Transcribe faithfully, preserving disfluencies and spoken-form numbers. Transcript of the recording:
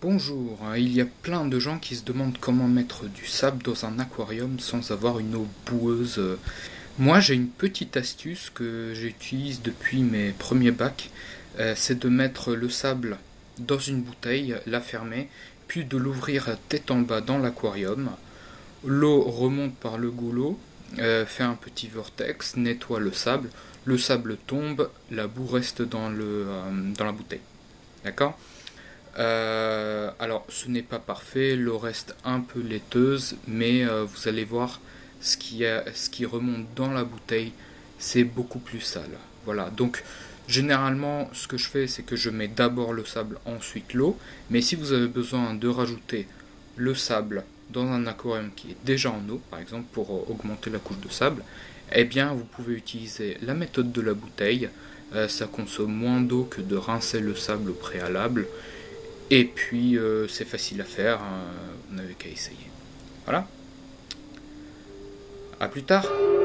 Bonjour, il y a plein de gens qui se demandent comment mettre du sable dans un aquarium sans avoir une eau boueuse. Moi, j'ai une petite astuce que j'utilise depuis mes premiers bacs. Euh, c'est de mettre le sable dans une bouteille, la fermer, puis de l'ouvrir tête en bas dans l'aquarium. L'eau remonte par le goulot, euh, fait un petit vortex, nettoie le sable. Le sable tombe, la boue reste dans, le, euh, dans la bouteille. D'accord? Euh, alors, ce n'est pas parfait, l'eau reste un peu laiteuse, mais euh, vous allez voir, ce qui, a- ce qui remonte dans la bouteille, c'est beaucoup plus sale. Voilà, donc généralement, ce que je fais, c'est que je mets d'abord le sable, ensuite l'eau, mais si vous avez besoin de rajouter le sable dans un aquarium qui est déjà en eau, par exemple, pour euh, augmenter la couche de sable, eh bien, vous pouvez utiliser la méthode de la bouteille. Euh, ça consomme moins d'eau que de rincer le sable au préalable. Et puis euh, c'est facile à faire, hein, vous n'avez qu'à essayer. Voilà, à plus tard.